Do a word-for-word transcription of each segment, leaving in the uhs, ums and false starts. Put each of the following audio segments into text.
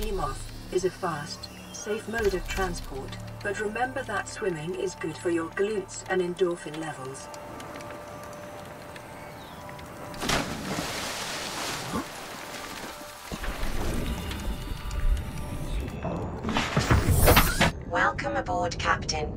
Seamoth is a fast, safe mode of transport, but remember that swimming is good for your glutes and endorphin levels. Welcome aboard, Captain.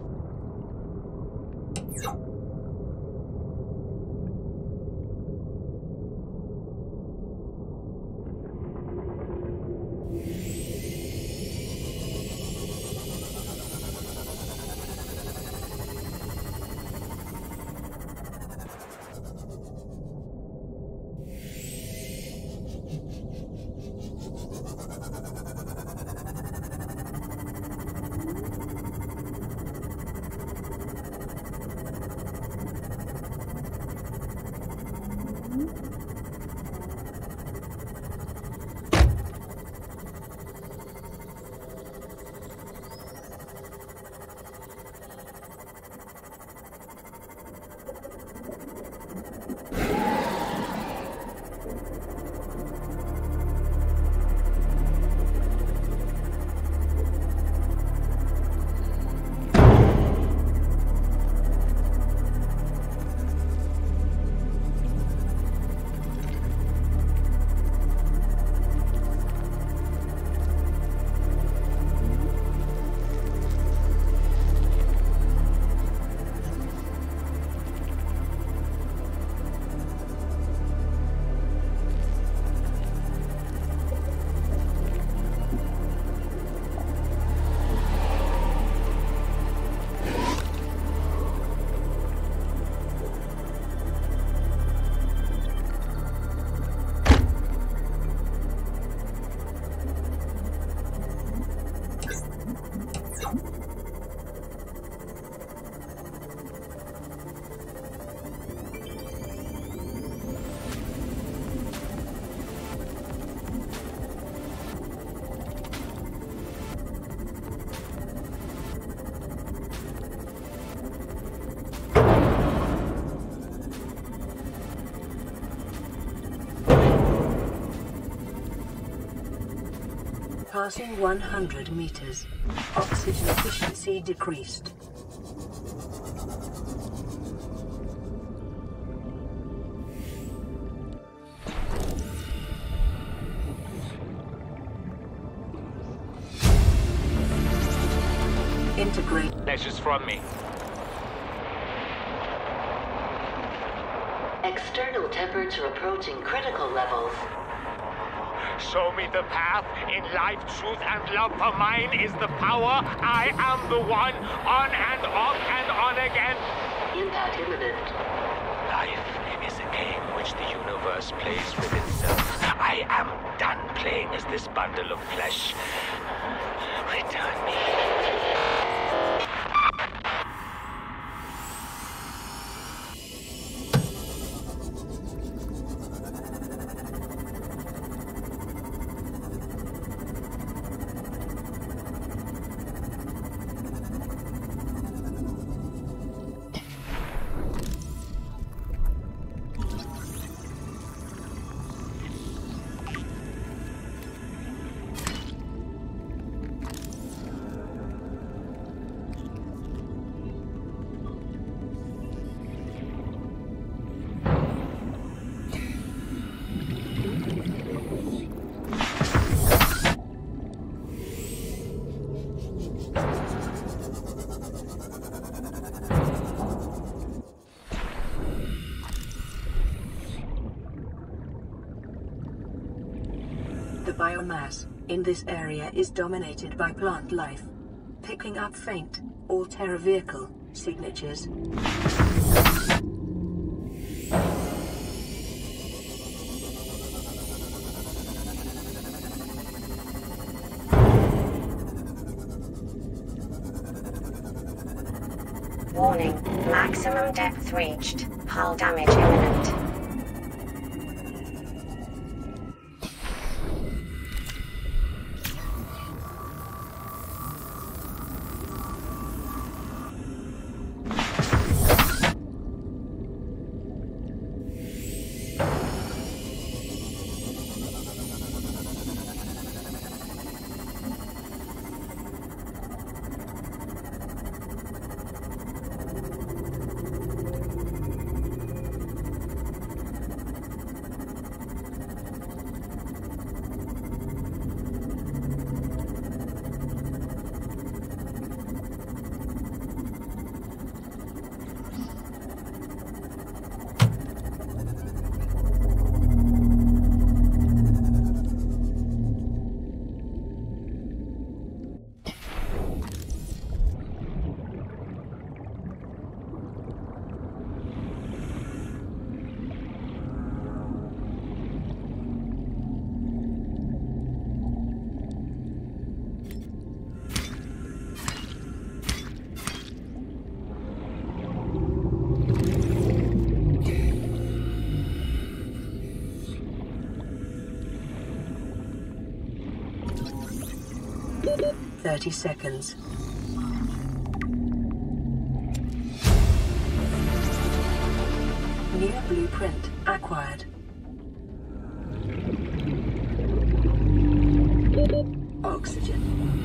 Passing one hundred meters. Oxygen efficiency decreased. Integrate. Measures from me. External temperature approaching critical levels. Show me the path. In life, truth, and love for mine is the power. I am the one, on and off and on again. Impact imminent. Life is a game which the universe plays with itself. I am done playing as this bundle of flesh. Return me. The biomass in this area is dominated by plant life, picking up faint, Alterra vehicle signatures. Warning, maximum depth reached. Hull damage imminent. thirty seconds. New blueprint acquired. Oxygen.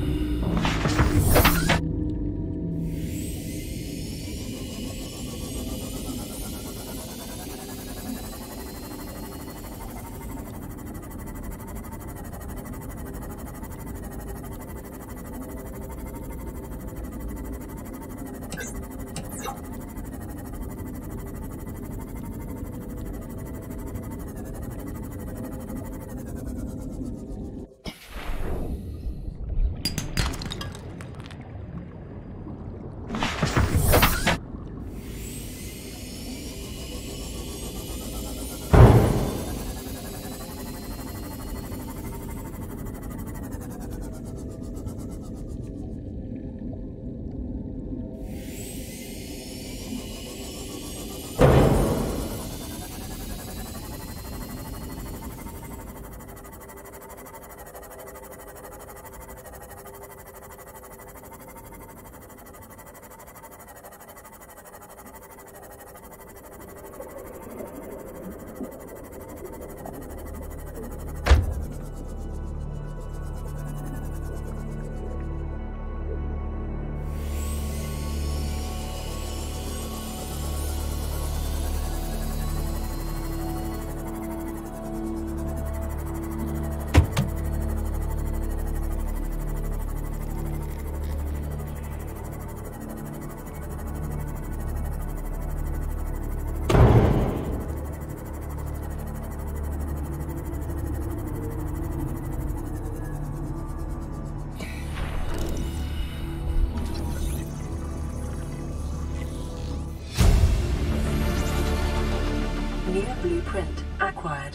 New blueprint acquired.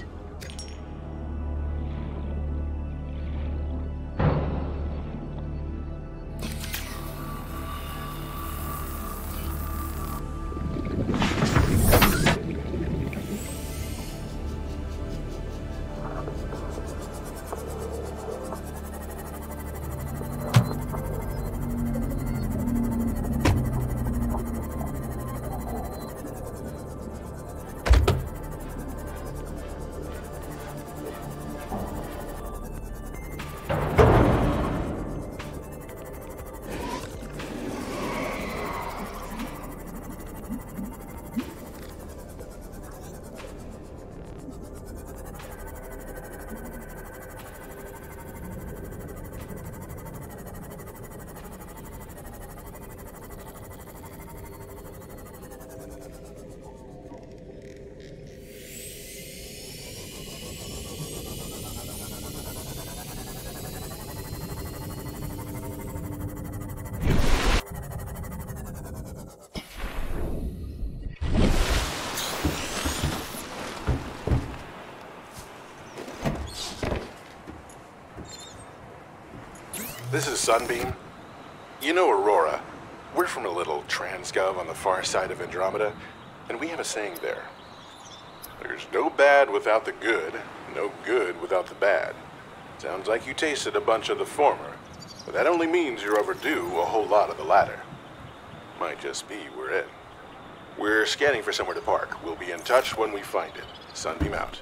This is Sunbeam. You know Aurora. We're from a little Transgov on the far side of Andromeda, and we have a saying there. There's no bad without the good, no good without the bad. Sounds like you tasted a bunch of the former, but that only means you're overdue a whole lot of the latter. Might just be we're in. We're scanning for somewhere to park. We'll be in touch when we find it. Sunbeam out.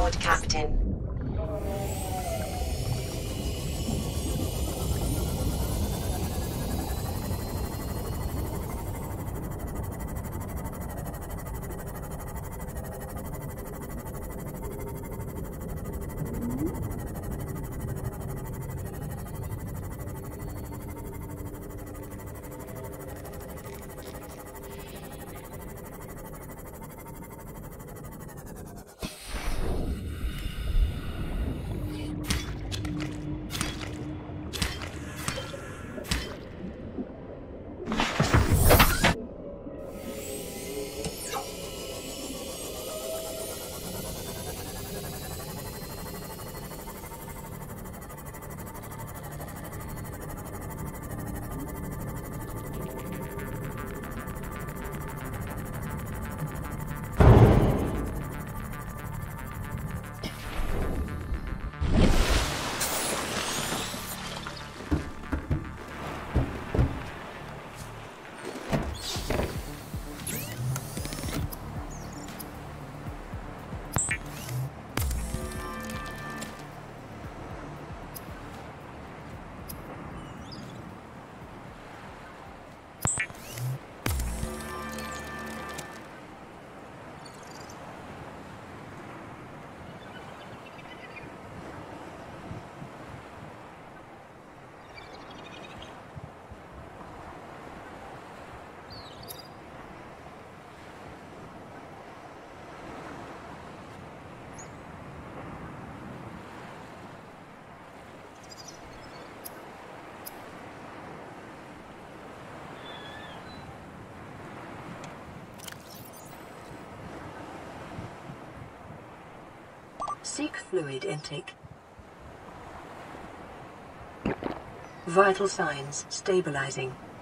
aboard, Captain. Seek fluid intake. Vital signs stabilizing.